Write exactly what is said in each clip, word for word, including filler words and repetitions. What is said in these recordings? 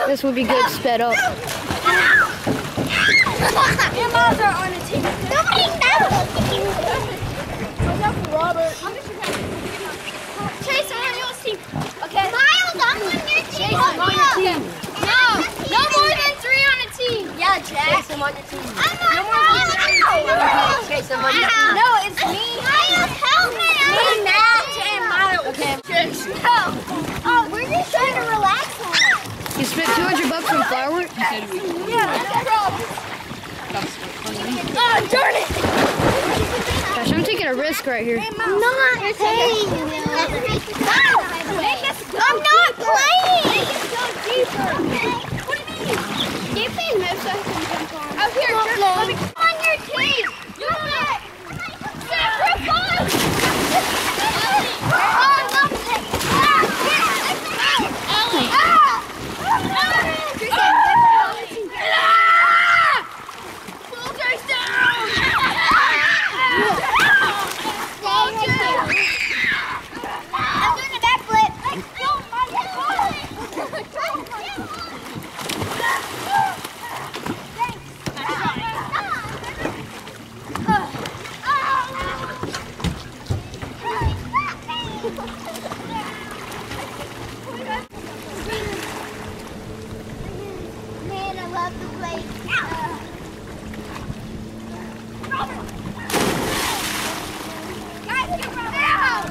This would be good sped up. Your moms are on a team. Nobody knows. Robert. Chase, I'm on your team. Okay. Miles, I'm on your team. Chase, I'm on your team. No, no more than three on a team. Yeah, Jack. Chase, I'm on your team. I'm on no more than three. Chase, I'm on your team. No, it's me. Miles, help me. Me, Matt, and Miles. Okay. Chase. No. Oh, we're just trying to relax on it. You spent two hundred bucks on fireworks? Yeah, that's the problem. Oh, darn it! Gosh, I'm taking a risk right here. I'm not playing. I'm not playing. Make it go deeper. What do you mean? Do you play most of them? Up here, let me come on your team. You're back. Sacrifice. Man, I love the place. Guys, get Robert!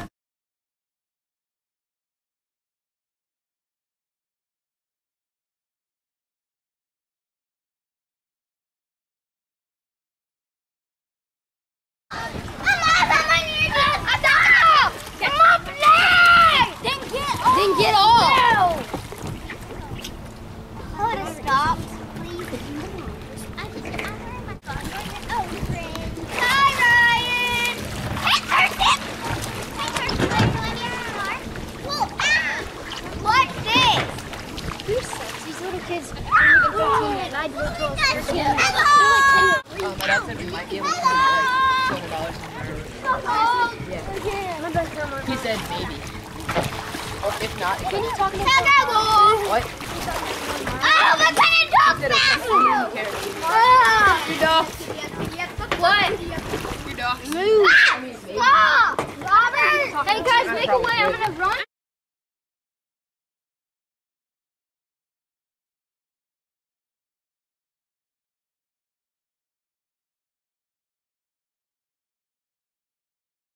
Then get off! I would have stopped, please. Hi, Ryan! Hey, Thurston! Hey, Thurston, are you in your car? Well, ah! What's this? You suck. These little kids are even fifteen, and I look for thirteen. Hello! Um, my dad said we might be able to get like two hundred dollars on our... Yeah. He said maybe. Or if not, if Can you talk to me? What? Oh, my pen talks He said back! okay. Ah! Your dog. What? Your dog. Move! Ah! Stop! Robert! Hey guys, make a way. I'm gonna run.